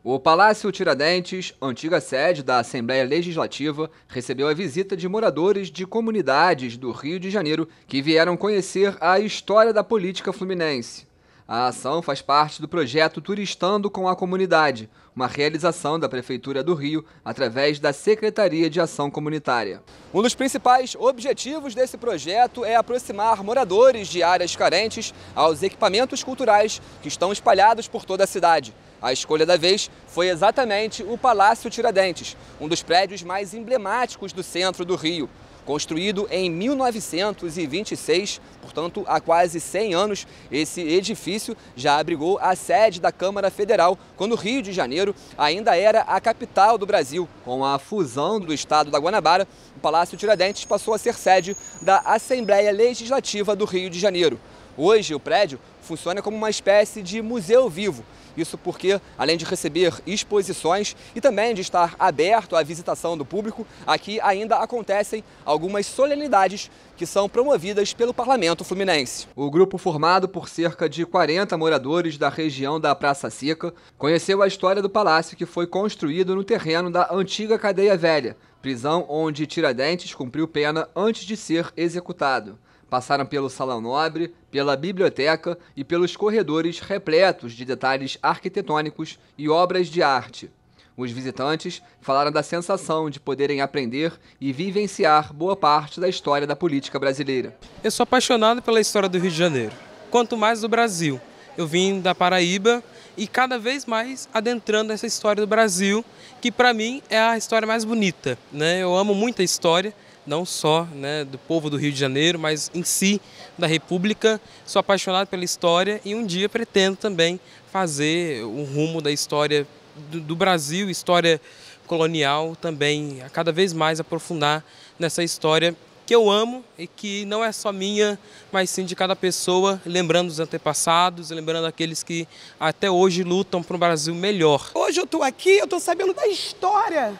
O Palácio Tiradentes, antiga sede da Assembleia Legislativa, recebeu a visita de moradores de comunidades do Rio de Janeiro que vieram conhecer a história da política fluminense. A ação faz parte do projeto Turistando com a Comunidade, uma realização da Prefeitura do Rio através da Secretaria de Ação Comunitária. Um dos principais objetivos desse projeto é aproximar moradores de áreas carentes aos equipamentos culturais que estão espalhados por toda a cidade. A escolha da vez foi exatamente o Palácio Tiradentes, um dos prédios mais emblemáticos do centro do Rio. Construído em 1926, portanto há quase 100 anos, esse edifício já abrigou a sede da Câmara Federal, quando o Rio de Janeiro ainda era a capital do Brasil. Com a fusão do estado da Guanabara, o Palácio Tiradentes passou a ser sede da Assembleia Legislativa do Rio de Janeiro. Hoje, o prédio funciona como uma espécie de museu vivo. Isso porque, além de receber exposições e também de estar aberto à visitação do público, aqui ainda acontecem algumas solenidades que são promovidas pelo Parlamento Fluminense. O grupo, formado por cerca de 40 moradores da região da Praça Seca, conheceu a história do palácio que foi construído no terreno da antiga Cadeia Velha, prisão onde Tiradentes cumpriu pena antes de ser executado. Passaram pelo Salão Nobre, pela biblioteca e pelos corredores repletos de detalhes arquitetônicos e obras de arte. Os visitantes falaram da sensação de poderem aprender e vivenciar boa parte da história da política brasileira. Eu sou apaixonado pela história do Rio de Janeiro, quanto mais do Brasil. Eu vim da Paraíba e cada vez mais adentrando essa história do Brasil, que para mim é a história mais bonita, né? Eu amo muito a história. Não só, né, do povo do Rio de Janeiro, mas em si da República. Sou apaixonado pela história e um dia pretendo também fazer um rumo da história do Brasil, história colonial também, a cada vez mais aprofundar nessa história que eu amo e que não é só minha, mas sim de cada pessoa, lembrando os antepassados, lembrando aqueles que até hoje lutam para um Brasil melhor. Hoje eu estou aqui, eu estou sabendo da história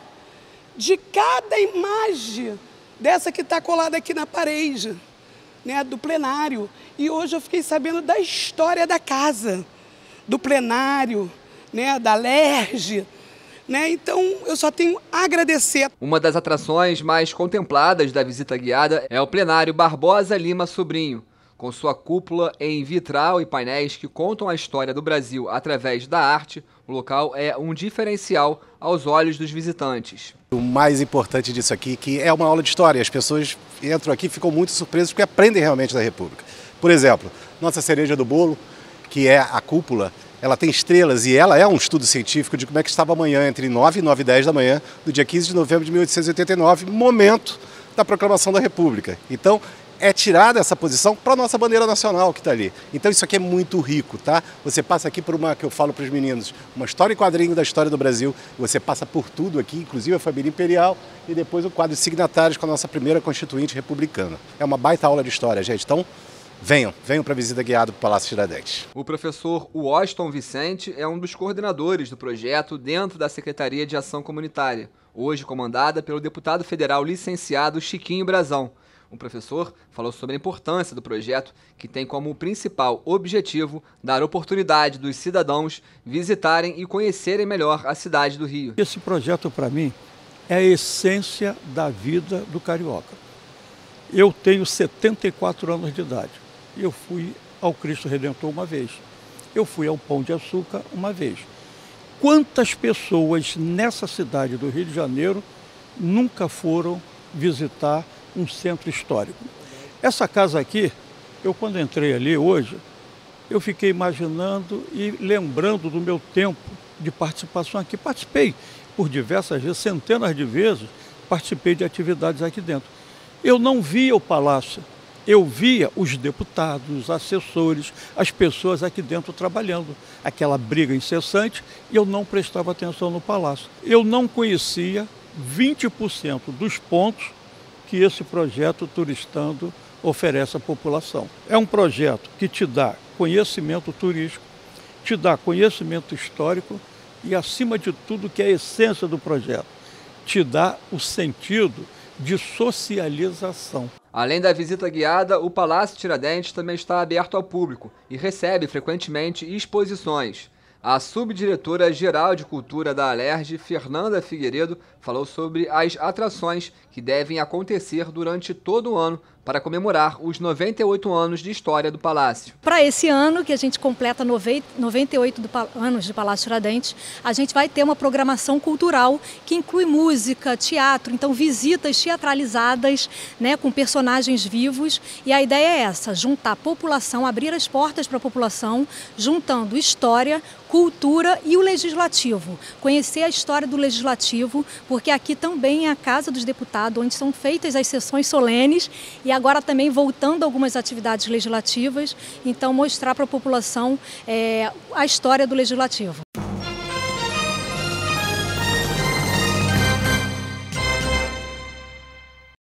de cada imagem dessa que está colada aqui na parede, né, do plenário. E hoje eu fiquei sabendo da história da casa, do plenário, né, da LERJ, né? Então eu só tenho a agradecer. Uma das atrações mais contempladas da visita guiada é o plenário Barbosa Lima Sobrinho, com sua cúpula em vitral e painéis que contam a história do Brasil através da arte. O local é um diferencial aos olhos dos visitantes. O mais importante disso aqui, que é uma aula de história. As pessoas entram aqui e ficam muito surpresas porque aprendem realmente da República. Por exemplo, nossa cereja do bolo, que é a cúpula, ela tem estrelas e ela é um estudo científico de como é que estava amanhã, entre 9 e 9 e 10 da manhã, do dia 15 de novembro de 1889, momento da proclamação da República. Então, é tirada essa posição para a nossa bandeira nacional que está ali. Então isso aqui é muito rico, tá? Você passa aqui por uma, que eu falo para os meninos, uma história em quadrinho da história do Brasil. Você passa por tudo aqui, inclusive a família imperial e depois o quadro de signatários com a nossa primeira constituinte republicana. É uma baita aula de história, gente. Então, venham para a visita guiada para o Palácio Tiradentes. O professor Washington Vicente é um dos coordenadores do projeto dentro da Secretaria de Ação Comunitária, hoje comandada pelo deputado federal licenciado Chiquinho Brazão. O professor falou sobre a importância do projeto, que tem como principal objetivo dar oportunidade dos cidadãos visitarem e conhecerem melhor a cidade do Rio. Esse projeto, para mim, é a essência da vida do carioca. Eu tenho 74 anos de idade. Eu fui ao Cristo Redentor uma vez. Eu fui ao Pão de Açúcar uma vez. Quantas pessoas nessa cidade do Rio de Janeiro nunca foram visitar um centro histórico? Essa casa aqui, eu quando entrei ali hoje, eu fiquei imaginando e lembrando do meu tempo de participação aqui. Participei por diversas vezes, centenas de vezes, participei de atividades aqui dentro. Eu não via o palácio, eu via os deputados, os assessores, as pessoas aqui dentro trabalhando. Aquela briga incessante, e eu não prestava atenção no palácio. Eu não conhecia 20% dos pontos que esse projeto Turistando oferece à população. É um projeto que te dá conhecimento turístico, te dá conhecimento histórico e, acima de tudo, que é a essência do projeto, te dá o sentido de socialização. Além da visita guiada, o Palácio Tiradentes também está aberto ao público e recebe frequentemente exposições. A subdiretora-geral de Cultura da Alerj, Fernanda Figueiredo, falou sobre as atrações que devem acontecer durante todo o ano para comemorar os 98 anos de história do Palácio. Para esse ano, que a gente completa 98 anos de Palácio Tiradentes, a gente vai ter uma programação cultural que inclui música, teatro, então visitas teatralizadas, né, com personagens vivos. E a ideia é essa, juntar a população, abrir as portas para a população, juntando história, cultura e o legislativo. Conhecer a história do legislativo, porque aqui também é a Casa dos Deputados, onde são feitas as sessões solenes e agora também voltando algumas atividades legislativas. Então, mostrar para a população a história do legislativo.